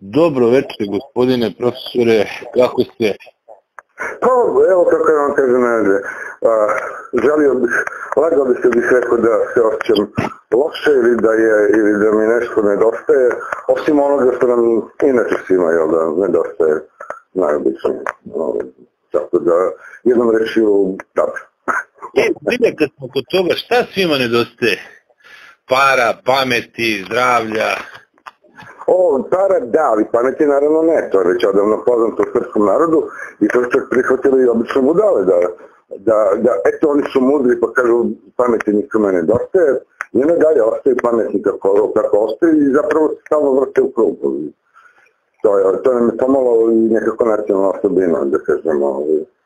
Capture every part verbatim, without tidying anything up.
Dobro večer, gospodine profesore, kako ste? Pa, evo kako vam kažem, želio bih, lagao bih se bih rekao da se osjećam loše ili da, je, ili da mi nešto nedostaje, osim onoga što nam inače svima, jel da, nedostaje najobičnije. Tako da, jednom rečju, dobro. E, prije kad smo kod toga, šta svima nedostaje? Para, pameti, zdravlja? O, para da, ali pameti naravno ne, to je već odavno poznato u srpskom narodu i to su čak prihvatili i obično budale, da, da, da eto oni su mudri pa kažu pameti nikome nedostaje, i ne dalje ostaju pametni kako, kako ostaju i zapravo se stalno vrte u krug. To, je, to nam je pomalo i nekako nacionalna osobina, da kažemo,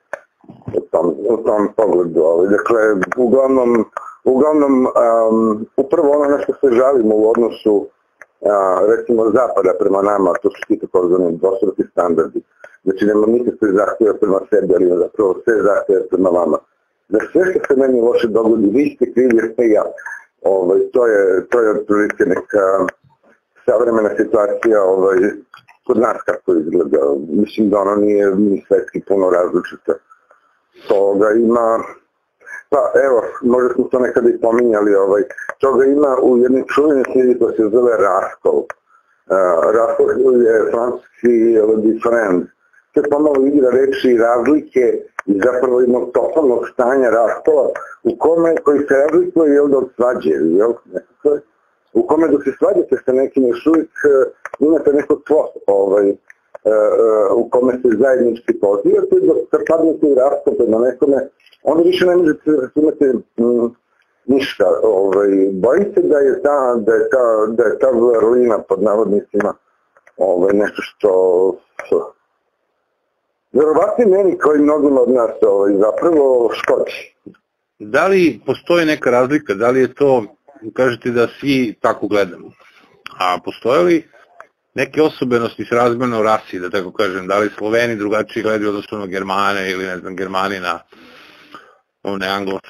u tom, u tom pogledu. Ali, dakle, uglavnom, uglavnom um, upravo ono na što se žalimo u odnosu A, recimo zapada prema nama, to su ti takozvani dvostruki standardi. Znači nema nikakve zahtjeve prema sebi, ali zapravo sve zahtjeve prema vama. Za sve što se meni loše dogodi, vi ste krivi jer ste ja. Ovaj, to je, to je otprilike neka savremena situacija ovaj, kod nas kako izgleda. Mislim da ono nije ni svetski puno različita. Toga ima... Pa evo, možda smo to nekada i pominjali, ovaj, toga ima u jednoj čuvenoj knjizi koja se zove Raskol. Uh, Raskol je francuski different. To je pomalo igra reči i razlike i zapravo jednog totalnog stanja raskola u kome, koji se razlikuje jel, od svađe, jel, nekako, u kome dok se svađate sa nekim još uvijek uh, imate neko tlo, ovaj, uh, uh, u kome se zajednički pozivate, dok kad padnete u raskol prema nekome, onda više ne možete razumeti mm, ništa. Ovaj, bojim se da je ta, da je ta, da je ta vrlina pod navodnicima ovaj, nešto što, što verovatno meni koji mnogima od nas ovaj, zapravo škodi. Da li postoji neka razlika, da li je to, kažete da svi tako gledamo, a postoje li neke osobenosti s razmjerno rasi, da tako kažem, da li Sloveni drugačije gledaju odnosno na Germane ili ne znam Germani na one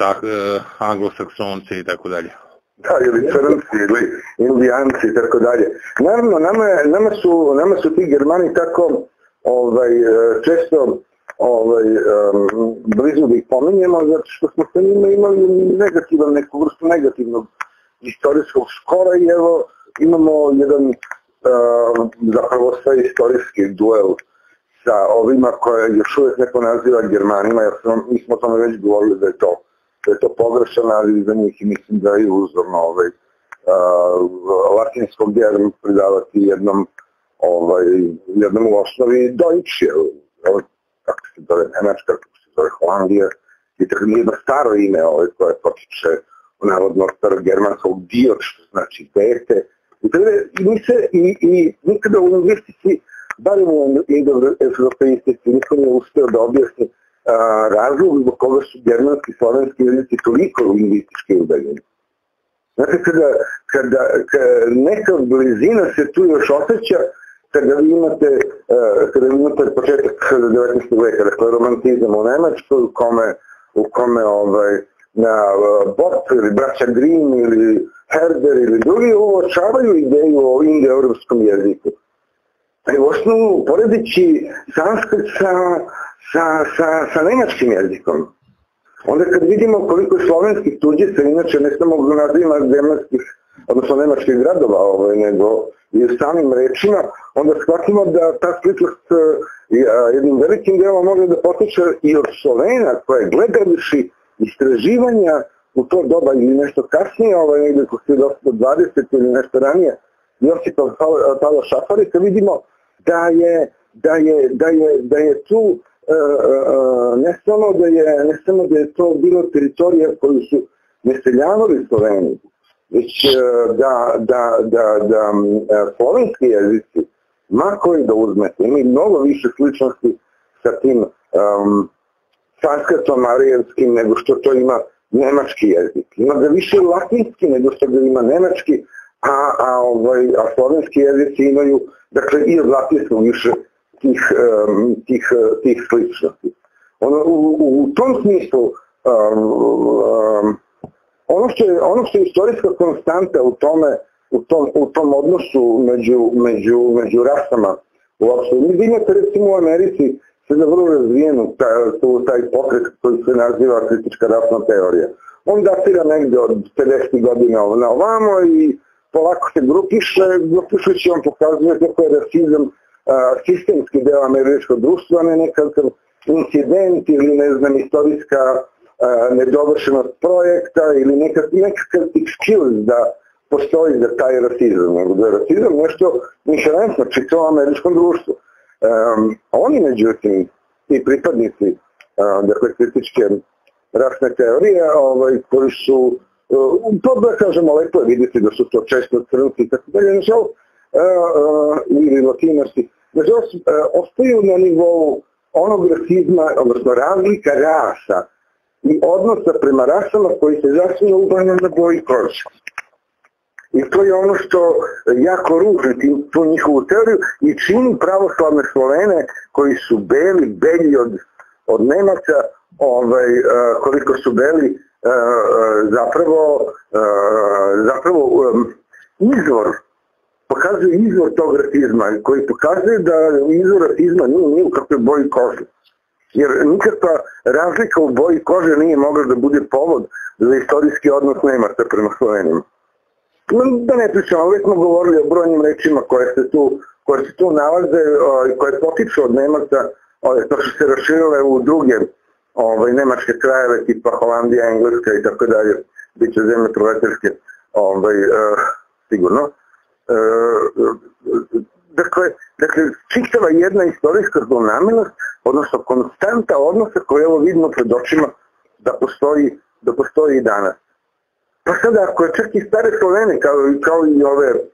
anglosaksonce i tako dalje. Da, ili crnci, ili indijanci i tako dalje. Naravno, nama, je, nama, su, nama su ti Germani tako ovaj, često ovaj, um, blizu da ih pominjemo, zato što smo sa njima imali negativan, neku vrstu negativnog istorijskog skora i evo imamo jedan uh, zapravo sve istorijski duel sa ovima koje još uvijek neko naziva Germanima, jer smo, mi smo o tome već govorili da je to, da je to pogrešan naziv za njih i mislim da je uzorno ovaj, uh, latinskog djelom pridavati jednom, ovaj, jednom u osnovi Deutsch, kako se zove Nemačka, kako se zove Holandija, i tako jedno staro ime ovaj, koje potiče u narodnog starogermanskog dio, što znači dete. I, i, mi se, i, i nikada u lingvistici barem u evropeistici niko nije uspeo da objasni razlog zbog koga su germanski i slovenski jezici toliko lingvistički udaljeni. Znate, kada, kada, kada neka blizina se tu još osjeća, kada vi imate, uh, kada vi imate početak devetnaestog veka, dakle romantizam u Nemačkoj, u kome, u kome ovaj, na uh, Bot ili braća Grimm ili Herder ili drugi uočavaju ideju o indoeuropskom jeziku. Ali u osnovu, poredeći sanskrit sa, sa, sa, sa nemačkim jezikom, onda kad vidimo koliko je slovenskih tuđica, inače ne samo u nazivima germanskih, odnosno nemačkih gradova, ovaj, nego i u samim rečima, onda shvatimo da ta sličnost jednim velikim delom može da potiče i od Slovena, koje gledališi istraživanja u to doba ili nešto kasnije, ovaj, negdje ko hiljadu osamsto dvadeset ili nešto ranije, Josipa Pavla Šafarika, vidimo da je, da je, da je, da je tu uh, uh, ne, samo da je, ne samo da je to bilo teritorija koju su naseljavali Sloveni, već uh, da, da, da, da uh, slovenski jezici, ma koji da uzmete, imaju mnogo više sličnosti sa tim um, sanskrtom arijevskim nego što to ima nemački jezik. Ima ga više latinski nego što ga ima nemački, a, a, ovaj, a slovenski jezici imaju, dakle, i od latinskog više tih, um, tih, tih sličnosti. Ono, u, u, u tom smislu, um, um, ono, što je, ono što je istorijska konstanta u tome u tom, u tom odnosu među, među, među rasama uopšte. Vi imate recimo u Americi sada vrlo razvijenu taj, taj pokret koji se naziva kritička rasna teorija. On datira negde od pedesetih godina na ovamo i polako se grupiše, grupišući on pokazuje kako je rasizam a, sistemski deo američkog društva, a ne nekakav incident ili ne znam istorijska a, nedovršenost projekta ili nekak, nekakav excuse da postoji za taj rasizam. Nego da je rasizam nešto inherentno čitavom američkom društvu. Um, oni međutim, ti pripadnici uh, dakle, kritičke rasne teorije, ovaj, koji su, uh, to da kažemo lepo je vidjeti da su to često crnci i tako dalje, nažal, uh, uh, ili latinosti, nažal, uh, ostaju na nivou onog rasizma, odnosno razlika rasa i odnosa prema rasama koji se zasnuje uglavnom na boji kože. I to je ono što jako ruži tu njihovu teoriju i čini pravoslavne Slovene koji su beli, belji od, od Nemaca, ovaj, koliko su beli zapravo, zapravo izvor, pokazuje izvor tog rasizma, koji pokazuje da izvor rasizma nije, nije u kakvoj boji kože. Jer nikakva razlika u boji kože nije mogla da bude povod za istorijski odnos Nemaca prema Slovenima. Da ne pričamo, već smo govorili o brojnim rečima koje se tu, koje se tu nalaze i koje potiču od Nemaca, to što se raširile u druge ovaj, nemačke krajeve tipa Holandija, Engleska i tako dalje, bit će zemlje proletarske, ovaj, uh, sigurno. Uh, dakle, dakle, čitava jedna istorijska zlonamernost, odnosno konstanta odnosa koje evo vidimo pred očima da postoji, da postoji i danas. Pa sada, ako je čak i stare Slovene, kao, kao i ove uh,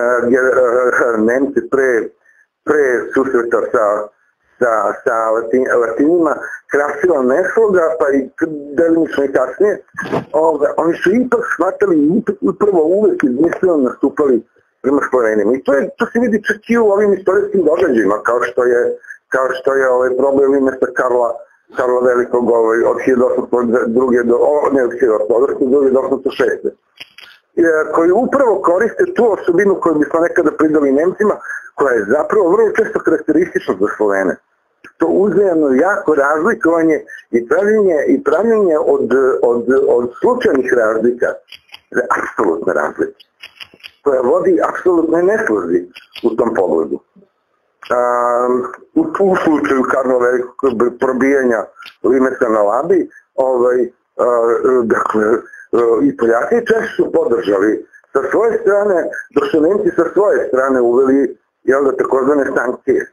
uh, Nemce pre, pre susreta sa, sa, sa latin, latinima, krasila nesloga, pa i delimično i kasnije, ove, oni su ipak shvatali i upravo uvek izmisleno nastupali prema Slovenima. I to, je, to se vidi čak i u ovim istorijskim događajima, kao što je, kao što je ovaj problem imesta Karla Karla Velikog ovaj, od hiljadu osamsto druge do, o, ne od hiljadu osamsto druge do osamsto šeste. Koji upravo koriste tu osobinu koju bismo nekada pridali Nemcima, koja je zapravo vrlo često karakteristična za Slovene. To uzajamno jako razlikovanje i pravljenje, i pravljenje od, od, od slučajnih razlika za apsolutne razlike, koja vodi apsolutne neslozi u tom pogledu. Um, u, u slučaju Karla Velikog probijanja limesa na Labi, ovaj, uh, dakle, uh, i Poljaci često su podržali sa svoje strane, dok su Nemci sa svoje strane uveli, jel da, takozvane sankcije.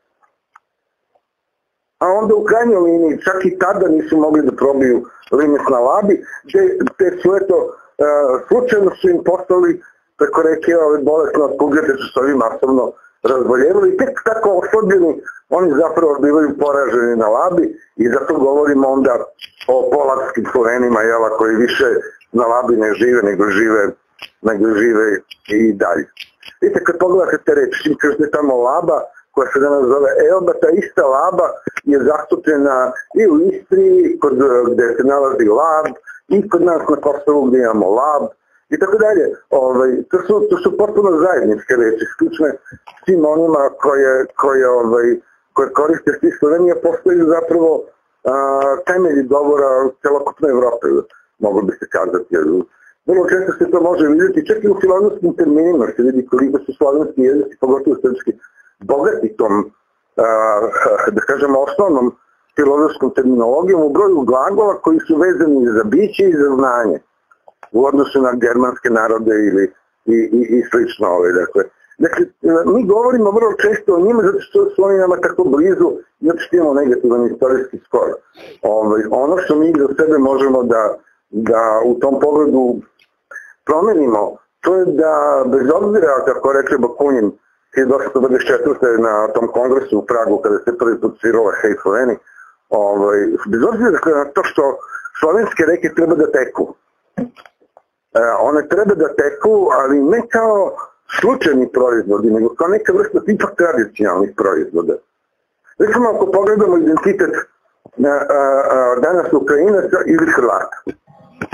A onda u krajnjoj liniji čak i tada nisu mogli da probiju limes na Labi, te, te su eto, uh, slučajno su im postali, preko reke, ove bolesne od kuge, te su se ovi masovno razboljevali i tek tako oslabljeni, oni zapravo bivaju poraženi na Labi i zato govorimo onda o polatskim Slovenima, jela, koji više na Labi ne žive, nego žive, nego žive i dalje. Vidite, kad pogledate te reči, kažete tamo Laba, koja se danas zove Elba, ta ista Laba je zastupljena i u Istri, kod, gde se nalazi Lab, i kod nas na Kosovu gde imamo Lab, i tako dalje. Ovaj, to, su, to su potpuno zajedničke reči, slične svim onima koje, koje, ovaj, koje koriste svi Slovenija, postoji zapravo a, temelji govora celokupne Evrope, mogu bi se kazati. Vrlo često se to može vidjeti, čak i u filozofskim terminima se vidi koliko su slovenski jezici, pogotovo srpski, bogati tom, a, da kažemo, osnovnom filozofskom terminologijom u broju glagola koji su vezani za biće i za znanje u odnosu na germanske narode ili i, i, i slično. Ovaj, dakle. dakle, mi govorimo vrlo često o njima zato što su oni nama tako blizu i zato što imamo negativan istorijski skor. Ovaj, ono što mi za sebe možemo da, da u tom pogledu promenimo, to je da bez obzira, kako reče Bakunin hiljadu osamsto dvadeset četvrte na tom kongresu u Pragu kada se prvi put svirala Hej Sloveni, ovaj, bez obzira na to što slovenske reke treba da teku. E, one treba da teku, ali ne kao slučajni proizvodi, nego kao neka vrsta ipak tradicionalnih proizvoda. Recimo, ako pogledamo identitet a, a, a, danas Ukrajinaca ili Hrvata.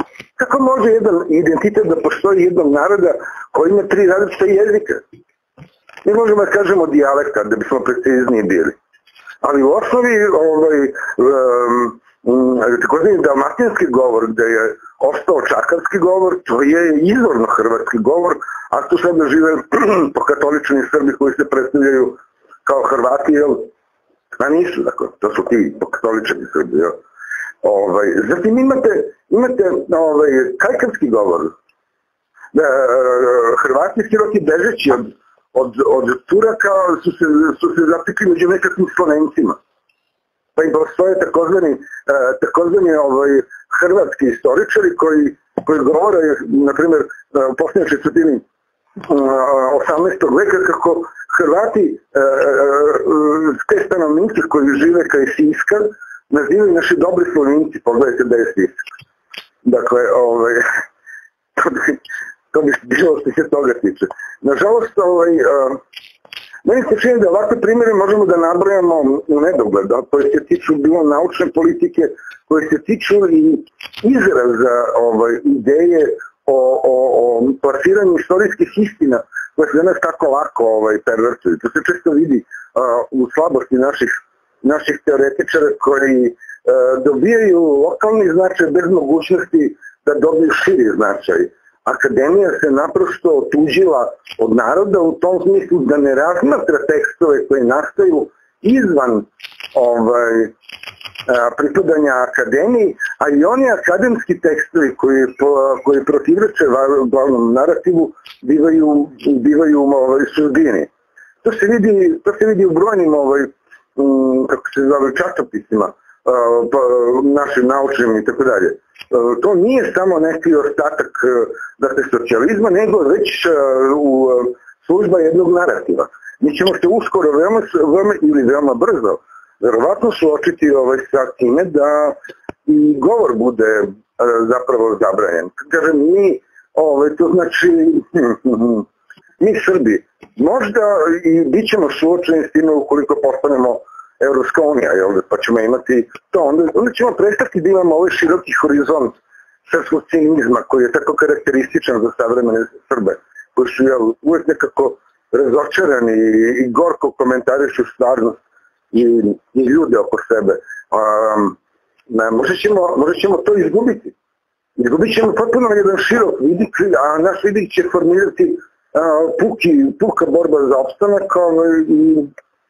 kako može jedan identitet da postoji jednog naroda koji ima tri različita jezika? Mi možemo da kažemo dijalekta, da bismo precizniji bili. Ali u osnovi ovaj, um, takozvani dalmatinski govor, gde je ostao čakarski govor, to je izvorno hrvatski govor, a tu sada žive pokatolični Srbi koji se predstavljaju kao Hrvati, jel? A nisu, dakle, to su ti pokatolični Srbi, jel? Ovaj, zatim imate, imate ovaj, kajkavski govor. Da, Hrvati siroti bežeći od, od, od Turaka su se, su se zatekli među nekakvim Slovencima. Pa im postoje takozvani, takozvani ovaj, hrvatski istoričari koji, koji govore, na primjer, u posljednjoj četvrtini osamnaestog veka kako Hrvati, te stanovnici koji žive kraj Siska, nazivaju naši dobri Slovenci, pogledajte da je Sisak. Dakle, ovaj, to, bi, to bi bilo što se toga tiče. Nažalost, ovaj, meni se čini da ovakve primjere možemo da nabrojamo u nedogled, koje se tiču bilo naučne politike, koje se tiču i izraza ovaj, ideje o, o, o plasiranju istorijskih istina, koje se danas tako lako ovaj, pervertuju. To se često vidi uh, u slabosti naših, naših teoretičara koji uh, dobijaju lokalni značaj bez mogućnosti da dobiju širi značaj. Akademija se naprosto otuđila od naroda u tom smislu da ne razmatra tekstove koji nastaju izvan ovaj, pripadanja akademiji, a i oni akademski tekstovi koji, koji protivreče glavnom narativu bivaju, bivaju ovaj, suzbijeni. To se vidi, to se vidi u brojnim ovaj, m, kako se zove, časopisima, našim naučnim i tako dalje. To nije samo neki ostatak dakle, socijalizma, nego već u služba jednog narativa. Mi ćemo se uskoro veoma, veoma ili veoma brzo verovatno suočiti ovaj, sa time da i govor bude zapravo zabranjen. Kažem, mi, ovaj, to znači, mi Srbi, možda i bit ćemo suočeni s time ukoliko postanemo Evropska unija, jel, pa ćemo imati to, onda, onda ćemo prestati da imamo ovaj široki horizont srpskog cinizma koji je tako karakterističan za savremene Srbe, koji su jel, uvek nekako razočarani i, i gorko komentarišu stvarnost i, i ljude oko sebe. Um, možda, ćemo, možda ćemo to izgubiti. Izgubit ćemo potpuno jedan širok vidik, a naš vidik će formirati uh, puki, puka borba za opstanak ovaj, i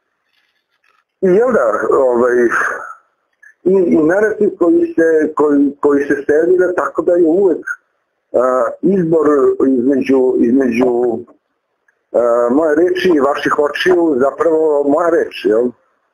I jel da, ovaj, i, i narativ koji se, koji, koji se servira tako da je uvek uh, izbor između, između uh, moje reči i vaših očiju zapravo moja reč, jel?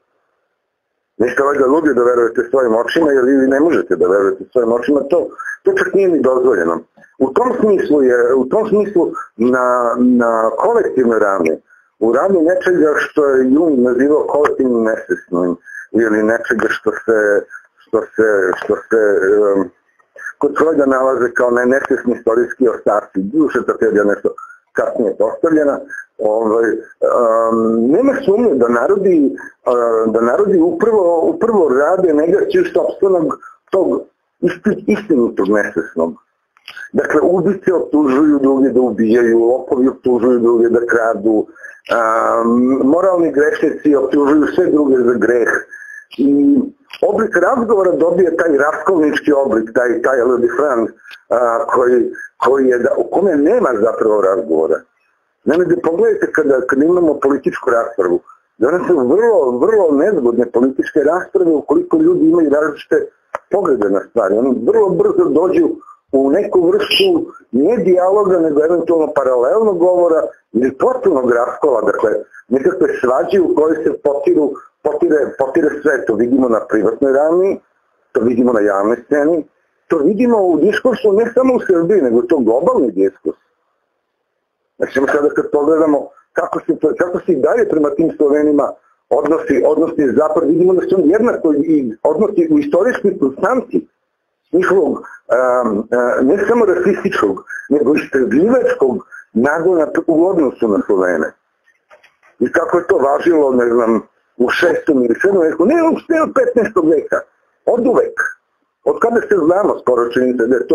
Niste valjda ludi da verujete svojim očima, jer vi ne možete da verujete svojim očima, to, to čak nije ni dozvoljeno. U tom smislu je, u tom smislu na, na kolektivnoj ravni, u ravni nečega što je Jung nazivao kolektivnim nesvesnim ili nečega što se, što se, što se um, kod Freuda nalaze kao nesvesni istorijski ostaci, duše tragedija nešto kasnije postavljena. Ovaj, um, nema sumnje da narodi, uh, da narodi upravo, upravo rade negaciju sopstvenog tog isti, istinitog nesvesnog. Dakle, ubice optužuju druge da ubijaju, lopovi optužuju druge da kradu, Um, moralni grešnici optužuju sve druge za greh i oblik razgovora dobije taj raskolnički oblik, taj, taj Le Diffrand, uh, koji, koji je da, u kome nema zapravo razgovora. Nemojte, pogledajte kada, kada imamo političku raspravu, danas su vrlo, vrlo nezgodne političke rasprave ukoliko ljudi imaju različite poglede na stvari. Oni vrlo brzo dođu u neku vrstu ne dijaloga, nego eventualno paralelnog govora ili potpunog raskola, dakle nekakve svađe u kojoj se potiru, potire, potire sve. To vidimo na privatnoj ravni, to vidimo na javnoj sceni, to vidimo u diskursu ne samo u Srbiji, nego to globalni diskurs. Znači sada kad pogledamo kako se, kako se i dalje prema tim Slovenima odnosi, odnosi zapad, vidimo da su on jednako i odnosi u istorijskoj konstanti njihovog um, ne samo rasističkog, nego istrebljivačkog nagona u odnosu na Slovene. I kako je to važilo, ne znam, u šestom ili sedmom veku, ne u petnaestom veka, od uvek. Od kada se znamo skoro čini se da je to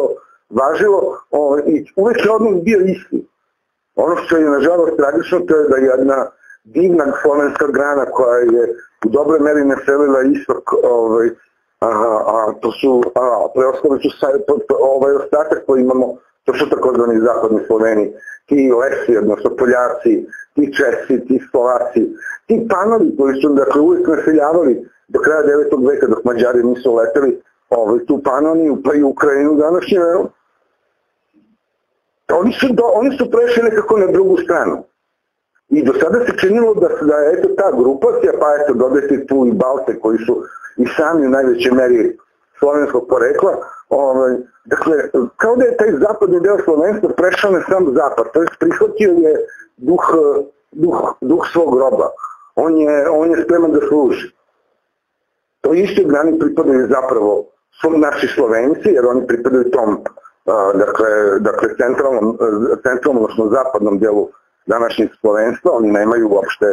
važilo o, i uvek je odnos bio isti. Ono što je nažalost tragično, to je da jedna divna slovenska grana koja je u dobroj meri naselila istok, ovaj, a, a to su, a, preostali su sa, to, to, ovaj ostatak koji imamo, to su takozvani zapadni Sloveni, ti Lesi, odnosno Poljaci, ti Česi, ti Slovaci, ti Panovi koji su dakle, uvijek naseljavali do kraja devetog veka dok Mađari nisu leteli ovaj, tu Panoniju pa i Ukrajinu današnje, oni su, do, oni su prešli nekako na drugu stranu. I do sada se činilo da, da je eto ta grupacija, pa eto dodajte tu i Balte koji su i sami u najvećoj meri slovenskog porekla, ovaj, dakle, kao da je taj zapadni deo slovenstva prešao na sam zapad, to je prihvatio je duh, duh, duh svog roba, on je, on je spreman da služi. To istoj grani pripadaju zapravo naši Slovenci, jer oni pripadaju tom, dakle, dakle centralnom, centralnom, odnosno zapadnom delu današnjeg slovenstva, oni nemaju uopšte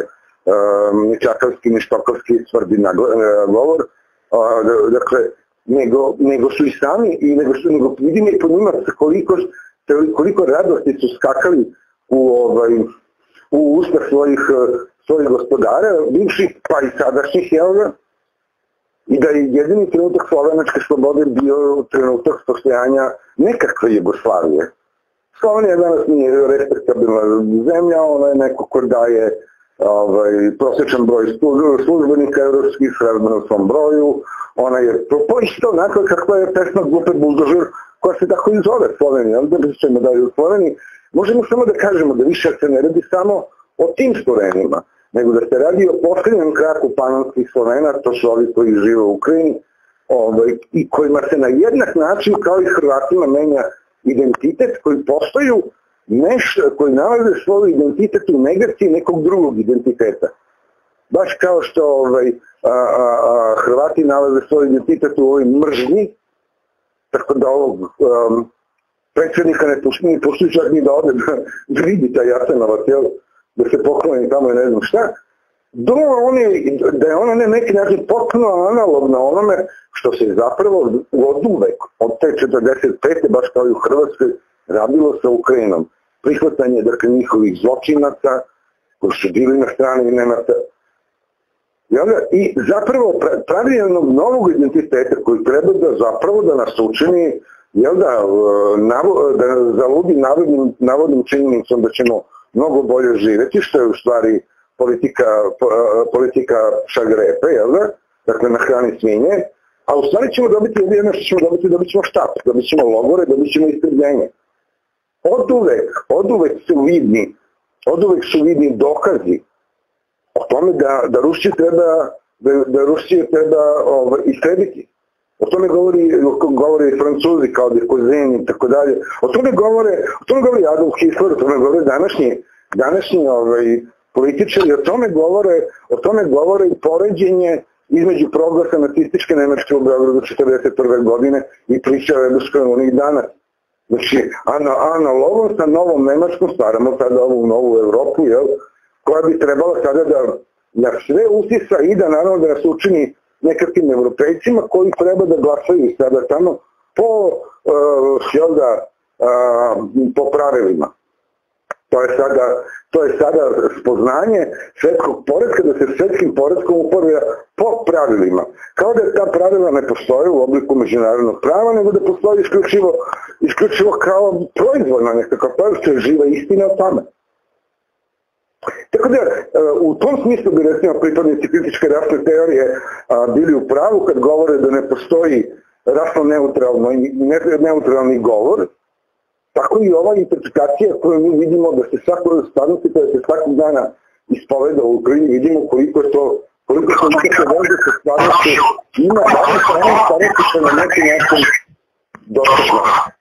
ni čakavski, ni štokovski tvrdi govor, dakle, nego, nego su i sami, i nego, su, nego vidimo i po njima koliko, koliko radosti su skakali u, ovaj, u usta svojih, svojih gospodara, bivših pa i sadašnjih, jel da? I da je jedini trenutak slovenačke slobode bio trenutak postojanja nekakve Jugoslavije. Slovenija danas nije respektabilna zemlja, ona je neko ko daje ovaj, prosječan broj službenika evropskih srazmjerno svom broju, ona je to isto onako kakva je pesma grupe Buldožer koja se tako i zove Slovenija, ali da ćemo da je u Sloveniji. Možemo samo da kažemo da više se ne radi samo o tim Slovenima, nego da se radi o posljednjem kraku panonskih Slovena, to su ovi koji žive u Ukrajini, ovaj, i kojima se na jednak način kao i Hrvatima menja identitet, koji postaju nešto, koji nalaze svoj identitet u negaciji nekog drugog identiteta. Baš kao što ovaj, a, a, a, Hrvati nalaze svoj identitet u ovoj mržnji, tako da ovog um, predsjednika ne pušti, pušti čak ni da ode da, da vidi taj Jasenovac, jel? Da se pokloni tamo i ne znam šta, do one, da je ona na neki način potpuno analogna onome što se zapravo od uvek, od te četrdeset pete baš kao i u Hrvatskoj, radilo sa Ukrajinom. Prihvatanje dakle, njihovih zločinaca, koji su bili na strani Nemaca. I zapravo pravi jednog novog identiteta koji treba da zapravo da nas učini, jel da, da zaludi navodnim, navodnim činjenicom da ćemo mnogo bolje živeti, što je u stvari politika, politika šagrepe, jel da? Dakle, na hrani svinje, a u stvari ćemo dobiti jedno što ćemo dobiti, dobit ćemo štap, dobit ćemo logore, dobit ćemo istrebljenje. Od uvek, od uvek su vidni, od uvek su vidni dokazi o tome da, da Rusiju treba, da, da Rusiju treba ovaj, istrebiti. O tome govori, govori Francuzi kao Dekozeni i tako dalje. O tome govore, o tome govori Adolf Hitler, o tome govore današnji, današnji ovaj, političari, o tome govore, o tome govore i poređenje između proglasa nacističke Nemačke u Beogradu četrdeset prve godine i priča o Evropskoj uniji danas. Znači, analogom sa novom Nemačkom stvaramo sada ovu novu Evropu, jel, koja bi trebala sada da na sve usisa i da naravno da nas učini nekakvim evropejcima koji treba da glasaju sada tamo po, uh, jel da, uh, po pravilima. To je sada, to je sada spoznanje svetskog poretka, da se svetskim poretkom upravlja po pravilima. Kao da ta pravila ne postoje u obliku međunarodnog prava, nego da postoji isključivo, isključivo kao proizvodna nekakva, to je živa istina o tome. Tako da, u tom smislu bi recimo pripadnici kritičke rasne teorije bili u pravu kad govore da ne postoji rasno neutralni govor, tako i ova interpretacija koju mi vidimo da se svakog stvarnosti, koja se svakog dana ispoveda u Ukrajini, vidimo koliko je to, koliko se nekakve veze sa stvarnosti ima, dakle sa onom stvarnosti što na neki način dostupno.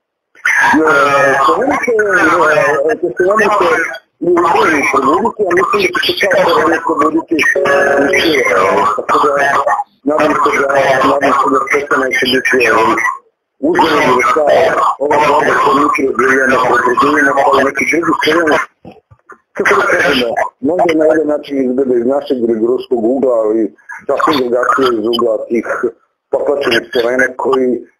Slovenite, Slovenite i u Ukrajini probuditi, a mislim da će se kao Slovenite probuditi i šire. Tako da, nadam se da, nadam se da sve neće biti uzmano da šta ova borba koja mikrobiljena, proizvodljena kao i neki drugi strani. Kako da kažemo, možda na jedan način izgleda iz našeg rigorskog ugla, ali sasvim drugačije iz ugla tih poplačenih Slovene koji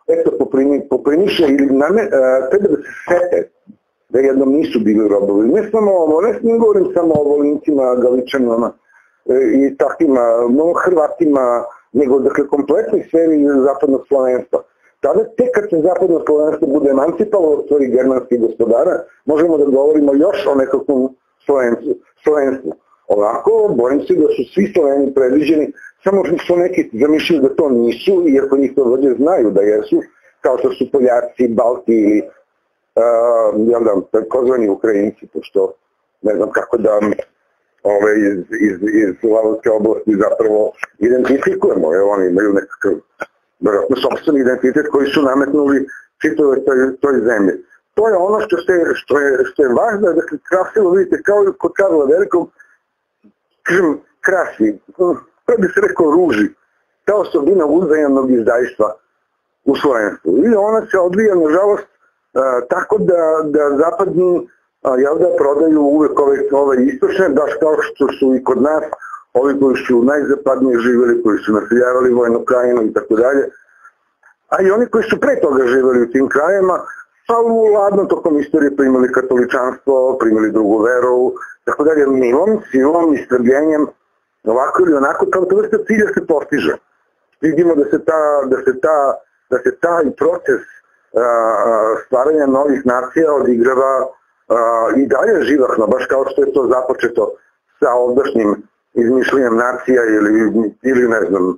eto poprimiše ili name, treba da se sete da jednom nisu bili robovi. Ne samo ovo, ne, ne govorim samo o Volincima, Galičanima i takvima, Hrvatima, nego dakle kompletnoj sferi zapadnog slovenstva. Tada tek kad se zapadno slovenstvo bude emancipalo od svojih germanskih gospodara, možemo da govorimo još o nekakvom slovenstvu. Ovako, bojim se da su svi Sloveni predviđeni, samo što neki zamišljaju da to nisu, iako njih to vođe znaju da jesu, kao što su Poljaci, Balti ili uh, jel da, takozvani Ukrajinci, pošto ne znam kako da ove, iz, iz, iz Slavonske oblasti zapravo identifikujemo, jer oni imaju nekakav vjerojatno sopstveni identitet koji su nametnuli čitove toj, toj zemlji. To je ono što, ste, što, je, što je važno, dakle, krasilo vidite, kao i kod Karla Velikog, kažem, krasi, to bi se rekao ruži, ta osobina uzajamnog izdajstva u slovenstvu. I ona se odvija, nažalost, tako da, da zapadni jel da, prodaju uvek ove, ove istočne, baš kao što su i kod nas, ovi koji su najzapadnije živjeli, koji su naseljavali vojnu krajinu i tako dalje, a i oni koji su pre toga živjeli u tim krajima, pa u ladno tokom istorije primili katoličanstvo, primili drugu veru, tako dalje, milom, silom, istrbljenjem, ovako ili onako, kao to vrsta cilja se postiže. Vidimo da se, ta, da se, ta, da se taj proces a, stvaranja novih nacija odigrava a, i dalje živahno, baš kao što je to započeto sa ovdašnjim izmišljenjem nacija ili, ili ne znam,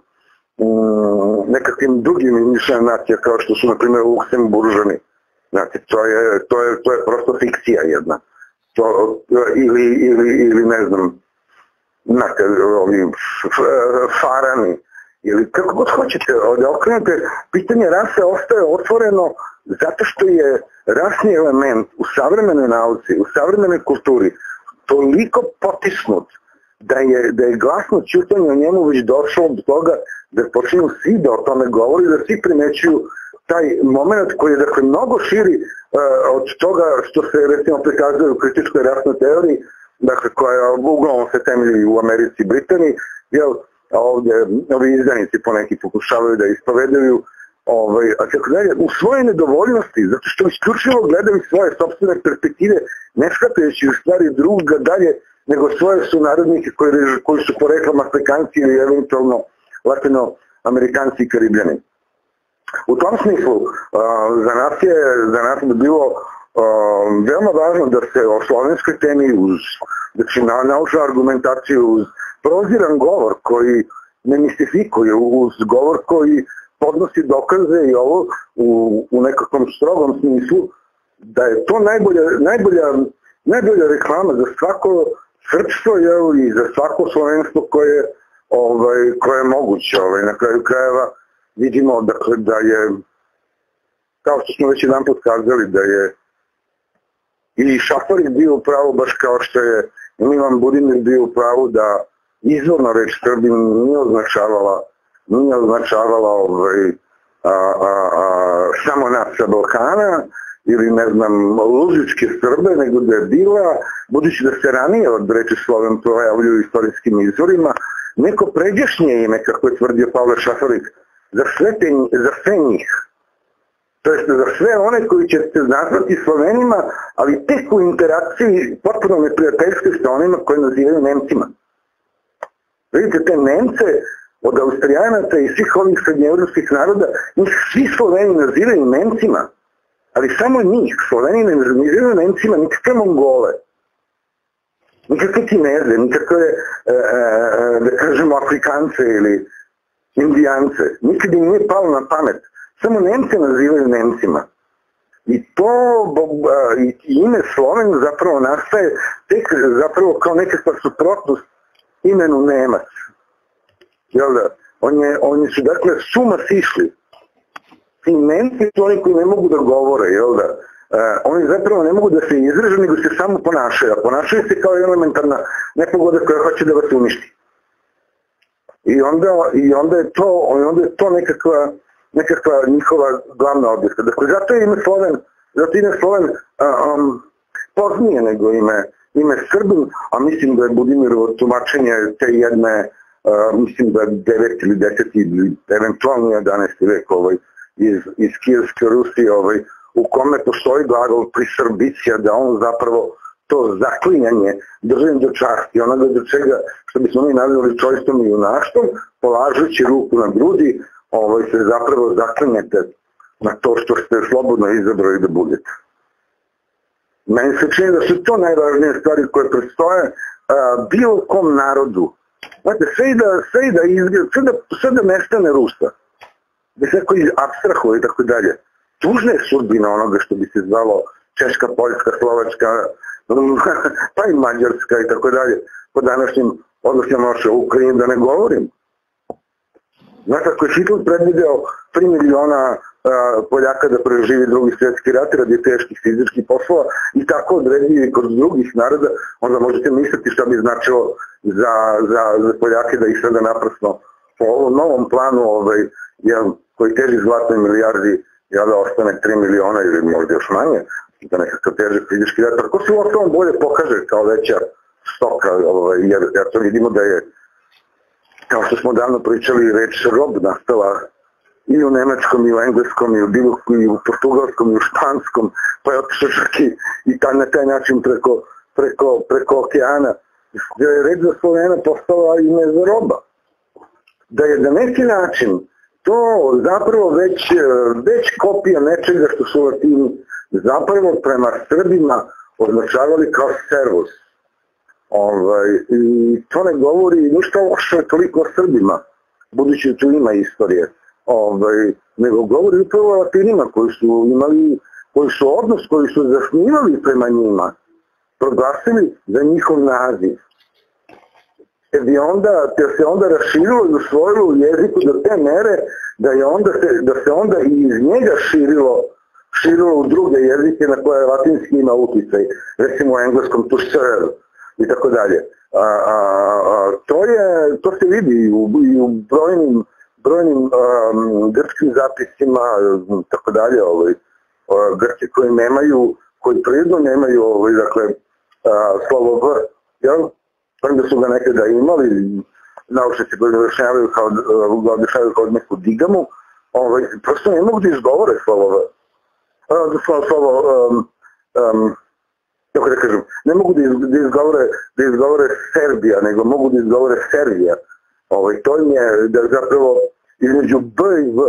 m, nekakvim drugim izmišljenjem nacija kao što su, na primjer, Luksemburžani. Znači, to je, to je, to je prosto fikcija jedna. To, ili, ili, ili ne znam, znate, ovi farani, ili kako god hoćete, da okrenete, pitanje rase ostaje otvoreno zato što je rasni element u savremenoj nauci, u savremenoj kulturi toliko potisnut da je, da je glasno ćutanje o njemu već došlo do toga da počinju svi da o tome govori, da svi primećuju taj moment koji je dakle mnogo širi uh, od toga što se recimo prikazuje u kritičkoj rasnoj teoriji, dakle koja uglavnom se temelji u Americi i Britaniji, jer ovdje ovi izdanici poneki pokušavaju da ispovedaju ovaj, a tako dalje, u svoje nedovoljnosti, zato što isključivo gledaju svoje sopstvene perspektive, ne shvatajući u stvari druga dalje nego svoje sunarodnike koji, koji su poreklom Afrikanci ili eventualno Latinoamerikanci i Karibljani. U tom smislu, za nas je, za nas je bilo veoma važno da se o slovenskoj temi uz znači, naučnu argumentaciju, uz proziran govor koji ne mistifikuje, uz govor koji podnosi dokaze i ovo u, u nekakvom strogom smislu, da je to najbolja, najbolja, najbolja reklama za svako srpstvo i za svako slovenstvo koje, ovaj, koje je moguće. Ovaj, na kraju krajeva vidimo dakle, da je, kao što smo već jedan put kazali, da je i Šafarik bio u pravu, baš kao što je Milan Budimir bio u pravu da izvorno reč Srbin nije označavala, nije označavala ovaj, a, a, a, samo nas sa Balkana ili ne znam lužičke Srbe, nego da je bila, budući da se ranije od reči Sloven pojavljuju u istorijskim izvorima, neko pređašnje ime, kako je tvrdio Pavle Šafarik, za sve, te, za sve njih. To jest za sve one koji će se nazvati Slovenima, ali tek u interakciji potpuno neprijateljske sa onima koje nazivaju Nemcima. Vidite, te Nemce od Austrijanaca i svih ovih srednjeevropskih naroda, njih svi Sloveni nazivaju Nemcima, ali samo njih. Sloveni ne nazivaju Nemcima nikakve Mongole, nikakve Kineze, nikakve, e, e, da kažemo, Afrikance ili Indijance. Nikad im nije palo na pamet. Samo Nemce nazivaju Nemcima. I to i ime Sloven zapravo nastaje tek zapravo kao nekakva suprotnost imenu Nemac. Jel da? Oni, oni su dakle suma sišli. Ti Nemci su oni koji ne mogu da govore, jel da? Uh, oni zapravo ne mogu da se izraže, nego se samo ponašaju. A ponašaju se kao elementarna nepogoda koja hoće da vas uništi. I onda, i onda je to, onda je to nekakva, nekakva njihova glavna objekta. Dakle, zato je ime Sloven, zato je ime Sloven uh, um, poznije nego ime, ime Srbin, a mislim da je Budimirovo tumačenje te jedne, uh, mislim da je deveti ili deseti ili eventualno jedanaesti vek ovaj, iz, iz Kijevske Rusije, ovaj, u kome postoji glagol prisrbicija, da on zapravo to zaklinjanje, držanje do časti, onoga do čega, što bismo mi nazvali čojstvom i junaštvom, polažući ruku na grudi, ovaj, se zapravo zaklinjete na to što ste slobodno izabrali da budete. Meni se čini da su to najvažnije stvari koje predstoje a, bilo kom narodu. Znate, sve i da, sve i da, izgleda, sve da, sve da nestane Rusa, da se neko apstrahuje i tako dalje. Tužna je sudbina onoga što bi se zvalo Češka, Poljska, Slovačka, pa i Mađarska i tako dalje, po današnjim odnosima naše u Ukrajini, da ne govorim. Znate, ako je Hitler predvideo tri miliona Poljaka da preživi drugi svjetski rat radi teških fizičkih poslova i tako odredio i kod drugih naroda, onda možete misliti šta bi značilo za, za, za Poljake da ih sada naprasno po ovom novom planu ovaj, jel, koji teži zlatnoj milijardi, jel, da ostane tri miliona ili možda još manje, da nekakav teži fizički rat. Tako se u osnovom bolje pokaže kao veća stoka, ovaj, jer, jer to vidimo da je, kao što smo davno pričali, reč rob nastala i u nemačkom, i u engleskom, i u biloskom, i u portugalskom, i u španskom, pa je otišao čak i, i ta, na taj način preko, preko, preko okeana, da je reč za Slovena postala ime za roba. Da je na neki način to zapravo već, već kopija nečega što su Latini zapravo prema Srbima označavali kao servus. Ovaj, i to ne govori ništa loše toliko o Srbima, budući da tu ima istorije. Ovaj, nego govori upravo o Latinima koji su imali, koji su odnos, koji su zasnivali prema njima, proglasili za njihov naziv. Te, bi onda, te se onda raširilo i usvojilo u jeziku do te mere da, je onda se, da se onda i iz njega širilo, širilo u druge jezike na koje latinski ima uticaj, recimo u engleskom to serve i tako dalje. A, a, a, to, je, to se vidi i u, i u brojnim brojnim um, grčkim zapisima, tako dalje, ovaj, uh, Grci koji nemaju, koji prirodno nemaju, ovaj, dakle, uh, slovo V, jel? Prvo su ga nekada imali, naučnici koji objašnjavaju kao, uh, objašnjavaju kao neku digamu, ovaj, prosto ne mogu da izgovore slovo V. Uh, slovo, slovo um, um, kako da kažem, ne mogu da, iz, da, izgovore, da izgovore Serbija, nego mogu da izgovore Servija. Ovaj, to im je da zapravo između B i V.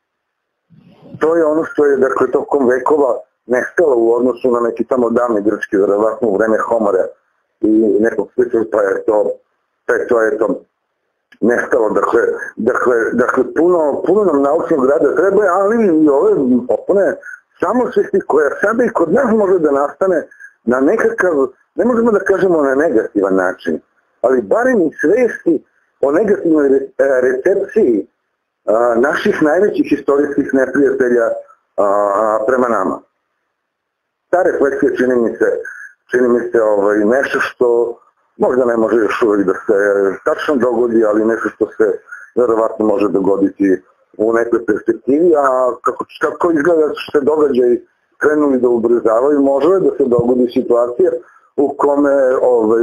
To je ono što je, dakle, tokom vekova nestalo u odnosu na neki tamo davni grčki, verovatno u vreme Homora i nekog sličnog, pa je to, pa je to, je to nestalo. Dakle, dakle, dakle puno, puno nam naučnog rada treba, ali i ove popune samosvesti koja sada i kod nas može da nastane na nekakav, ne možemo da kažemo na negativan način, ali barem i svesti o negativnoj recepciji a, naših najvećih istorijskih neprijatelja a, prema nama. Ta refleksija čini mi se, čini mi se ovaj, nešto što možda ne može još uvijek da se tačno dogodi, ali nešto što se verovatno može dogoditi u nekoj perspektivi, a kako, kako izgleda što se događaj krenuli da ubrzavaju, može da se dogodi situacija u kome ovaj,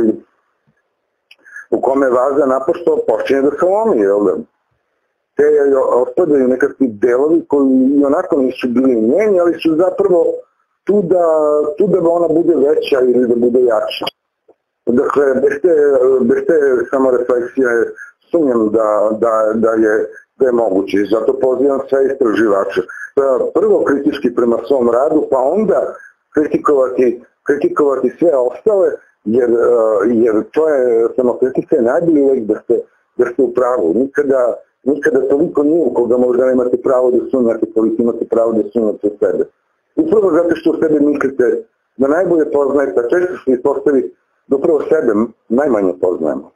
u kome vaza naprosto počinje da se lomi, jel da? Te otpadaju nekakvi delovi koji i onako nisu bili njeni, ali su zapravo tu da, tu da ona bude veća ili da bude jača. Dakle, bez te, bez te samorefleksije sumnjam da, da, da, je, da je moguće. Zato pozivam sve istraživače. Prvo kritički prema svom radu, pa onda kritikovati, kritikovati sve ostale, jer, jer to je samokritika je najbolji uvek da ste, da ste u pravu. Nikada, nikada toliko nije u koga možda nemate pravo da sumnjate, koliko imate pravo da sumnjate u sebe. Upravo zato što u sebe mislite da najbolje poznajete, a često se ispostavi da upravo sebe najmanje poznajemo.